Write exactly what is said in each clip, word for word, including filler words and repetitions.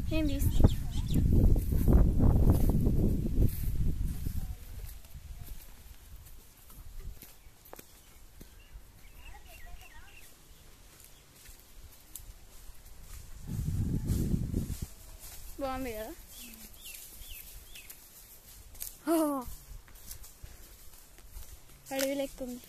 నేను తీస్తా. బాగుంది కదా. అడవి లెక్కుంది.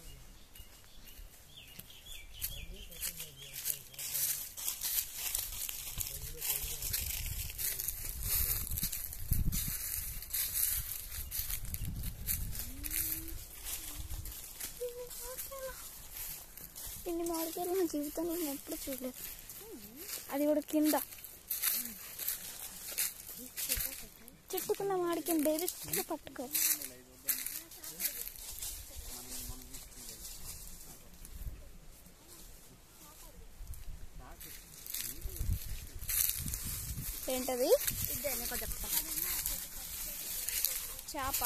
ఇన్ని మామిడికాయలు నా జీవితంలో నేను ఎప్పుడు చూడలేదు. అది కూడా కింద చెట్టుకున్న మామిడికాయ డైరెక్ట్గా పట్టుకో. ఏంటది? చెప్తా. చేప.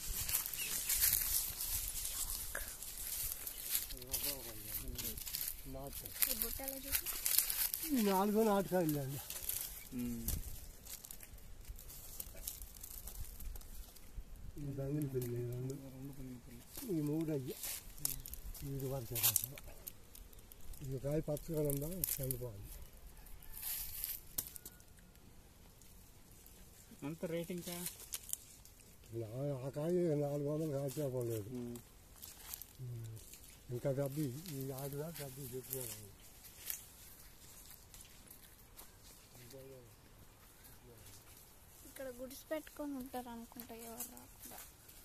బుట్టలో చూసి నాలుగో నాటకాలు అండి. దంగిలి పెళ్ళి ఈ మూడు అయ్యా ఇది వరకు ఇది కాయ పచ్చగా ఉందా చనిపోవాలి. అంత రేటింగ్ ఆ కాయ నాలుగు వందలు కాకపోలేదు. ఇంకా డబ్బి ఈ ఆడుగా డబ్బి చెప్పుకోవాలి. ఇక్కడ గుడిసి పెట్టుకొని ఉంటారు అనుకుంటా ఎవరు రాకుండా.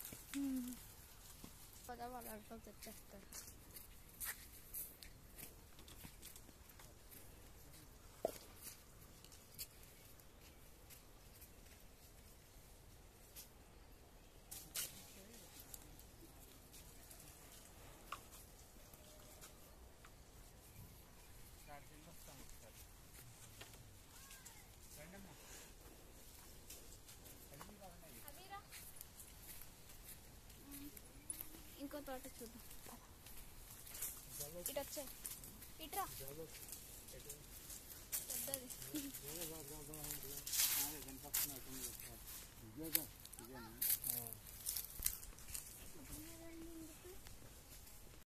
పద వాళ్ళ అర్థం తెచ్చేస్తారు. ఇంకో తోట చూద్దాం. ఇటు వచ్చాయి. ఇట్రా.